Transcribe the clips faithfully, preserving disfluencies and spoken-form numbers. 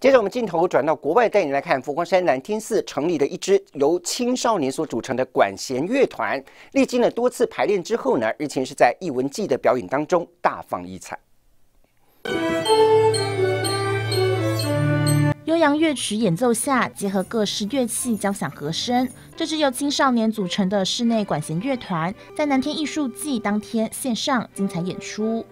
接着，我们镜头转到国外，带你来看佛光山南天寺成立的一支由青少年所组成的管弦乐团。历经了多次排练之后呢，日前是在艺文季的表演当中大放异彩。 悠扬乐曲演奏下，结合各式乐器交响和声，这支由青少年组成的室内管弦乐团，在南天艺术季当天线上精彩演出。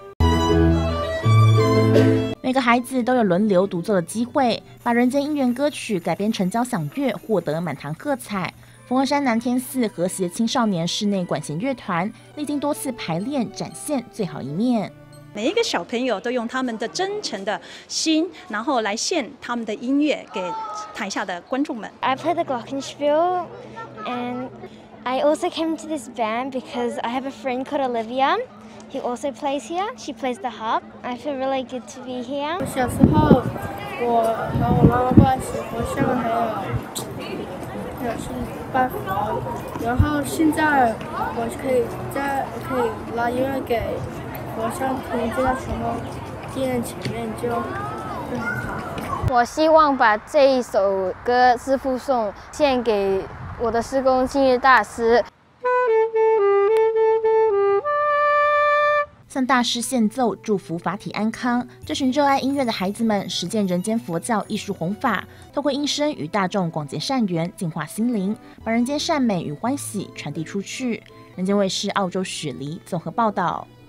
每个孩子都有轮流独奏的机会，把人间姻缘歌曲改编成交响乐，获得满堂喝彩。佛光山南天寺和谐青少年室内管弦乐团历经多次排练，展现最好一面。 每一个小朋友都用他们的真诚的心，然后来献他们的音乐给台下的观众们。 I play the glockenspiel, and I also came to this band because I have a friend called Olivia, who also plays here. She plays the harp. I feel really good to be here. 小时候，我和我妈妈拜佛像，还有有是拜佛，然后现在我可以在可以拉音乐给。佛像听，就在什么店前面就会很好。 我希望把这一首歌《师父颂》献给我的师公庆日大师。 向大师献奏，祝福法体安康。这群热爱音乐的孩子们，实践人间佛教艺术弘法，透过音声与大众广结善缘，净化心灵，把人间善美与欢喜传递出去。人间卫视澳洲雪梨综合报道。